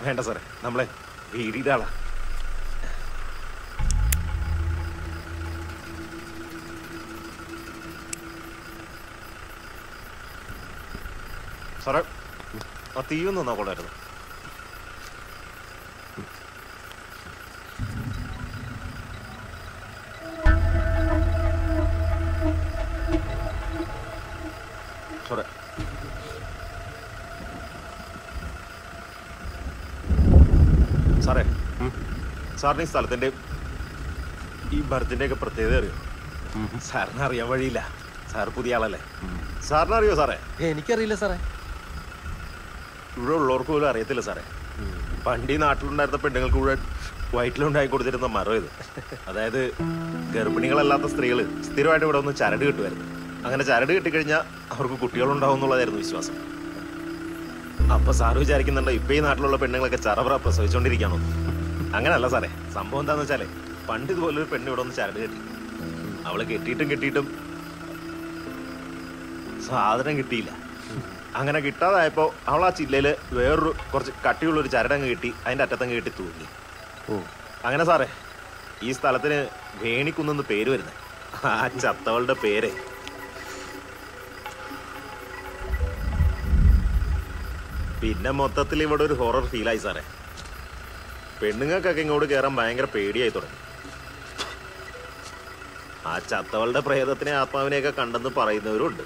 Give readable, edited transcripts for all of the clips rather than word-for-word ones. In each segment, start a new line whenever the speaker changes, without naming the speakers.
വേണ്ട സാറേ, നമ്മളെ വീടിയുടെ ആളാ. സാറേ, ആ തീയൊന്ന് നോക്കണമായിരുന്നു. സാറേ, സാറേ, സാറിന് ഈ സ്ഥലത്തിൻ്റെ ഈ ഭരത്തിൻ്റെ ഒക്കെ പ്രത്യേകത അറിയോ? സാറിന് അറിയാൻ വഴിയില്ല. സാർ പുതിയ ആളല്ലേ. സാറിന് അറിയോ സാറേ?
എനിക്കറിയില്ല സാറേ.
ഇവിടെ ഉള്ളവർക്ക് പോലും അറിയത്തില്ല സാറേ. പണ്ട് ഈ നാട്ടിലുണ്ടായിരുന്ന പെണ്ണുങ്ങൾക്ക് മുഴുവൻ വയറ്റിലുണ്ടായി കൊടുത്തിരുന്ന മരം ഇത്. അതായത് ഗർഭിണികളല്ലാത്ത സ്ത്രീകൾ സ്ഥിരമായിട്ട് ഇവിടെ ഒന്ന് ചരട് കിട്ടുമായിരുന്നു. അങ്ങനെ ചരട് കിട്ടിക്കഴിഞ്ഞാൽ അവർക്ക് കുട്ടികളുണ്ടാവും എന്നുള്ളതായിരുന്നു വിശ്വാസം. അപ്പൊ സാറ് വിചാരിക്കുന്നുണ്ടോ ഇപ്പൊ ഈ നാട്ടിലുള്ള പെണ്ണുങ്ങളൊക്കെ ചറവറ പ്രസവിച്ചുകൊണ്ടിരിക്കുകയാണോ? അങ്ങനല്ല സാറേ. സംഭവം എന്താന്ന് വെച്ചാലേ, പണ്ട് ഇതുപോലൊരു പെണ്ണ് ഇവിടെ ഒന്ന് ചരട് കെട്ടി. അവള് കെട്ടിയിട്ടും സാധനം കിട്ടിയില്ല. അങ്ങനെ കിട്ടാതായപ്പോ അവൾ ആ ചില്ലയില് വേറൊരു കുറച്ച് കട്ടിയുള്ളൊരു ചരടങ്ങ് കിട്ടി, അതിന്റെ അറ്റത്തങ്ങ് കെട്ടി തൂങ്ങി. അങ്ങനെ സാറേ, ഈ സ്ഥലത്തിന് വേണിക്കുന്നെന്ന് പേര് വരുന്നത് ആ ചത്തവളുടെ പേര്. പിന്നെ മൊത്തത്തിൽ ഇവിടെ ഒരു ഹൊറർ ഫീലായി സാറേ. പെണ്ണുങ്ങൾക്കൊക്കെ ഇങ്ങോട്ട് കയറാൻ ഭയങ്കര പേടിയായി തുടങ്ങി. ആ ചത്തവളുടെ പ്രേതത്തിനെ ആത്മാവിനെയൊക്കെ കണ്ടെന്ന് പറയുന്നവരും ഉണ്ട്.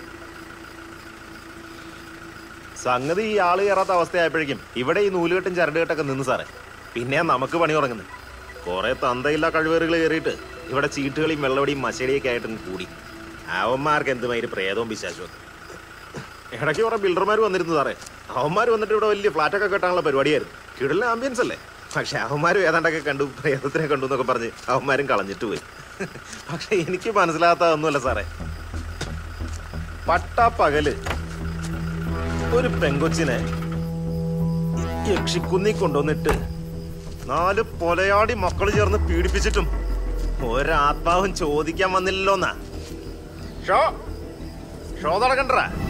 സംഗതി ഈ ആള് കയറാത്ത അവസ്ഥയായപ്പോഴേക്കും ഇവിടെ ഈ നൂലുകെട്ടും ചരടുകെട്ടൊക്കെ നിന്ന് സാറേ. പിന്നെ നമുക്ക് പണി തുടങ്ങുന്നത്. കുറെ തന്തയില്ലാ കഴിവേറുകൾ കയറിയിട്ട് ഇവിടെ ചീട്ടുകളിയും വെള്ളവടിയും മശടിയൊക്കെ ആയിട്ടും കൂടി. അവന്മാർക്ക് എന്തുമാതിരി പ്രേതവും പിശാചും. ഇടയ്ക്ക് കുറെ ബിൽഡർമാർ വന്നിരുന്നു സാറേ. അവന്മാർ വന്നിട്ട് ഇവിടെ വലിയ ഫ്ലാറ്റൊക്കെ കെട്ടാനുള്ള പരിപാടിയായിരുന്നു. കിടലിന് ആംബിയൻസ് അല്ലേ. പക്ഷെ അവന്മാരും ഏതാണ്ടൊക്കെ കണ്ടു, പ്രേതത്തിനെ കണ്ടു എന്നൊക്കെ പറഞ്ഞ് അവന്മാരും കളഞ്ഞിട്ട് പോയി. പക്ഷെ എനിക്ക് മനസ്സിലാകാത്തതൊന്നുമല്ല സാറേ. പട്ടാപ്പകല് ഒരു പെങ്കൊച്ചിനെ യക്ഷിക്കുന്നി കൊണ്ടുവന്നിട്ട് 4 പൊലയാടി മക്കൾ ചേർന്ന് പീഡിപ്പിച്ചിട്ടും ഒരാത്മാവും ചോദിക്കാൻ വന്നില്ലല്ലോന്നാ. ഷോ നടക്കണ്ട.